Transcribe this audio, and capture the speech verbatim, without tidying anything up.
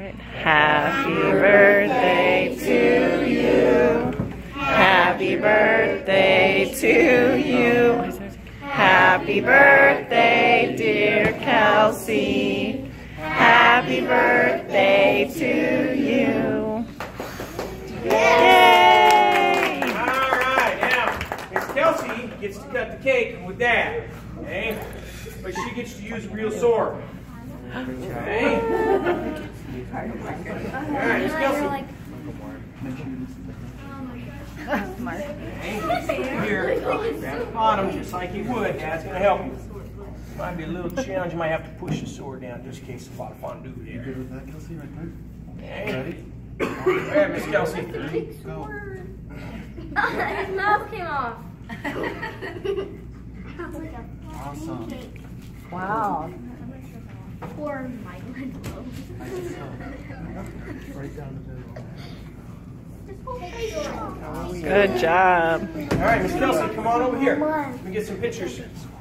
right. Happy birthday to you. Happy birthday to you. Happy birthday, dear Kelsey. Happy birthday to you. Yay! All right, now Miss Kelsey gets to cut the cake with Dad. Okay, but she gets to use a real sword. Okay. All right, Miss Kelsey. Okay. Here, grab the bottom just like you would. Dad's gonna help you. Might be a little challenge. You might have to push the sword down just in case there's a lot of fondue there. You good with that, Kelsey, right there? Okay. Ready? All right, Miss Kelsey. Three, go. His mouth came off. Awesome. Wow. Poor Mike. Right down the middle. Good job. All right, Miss Kelsey, come on over here. Let me get some pictures.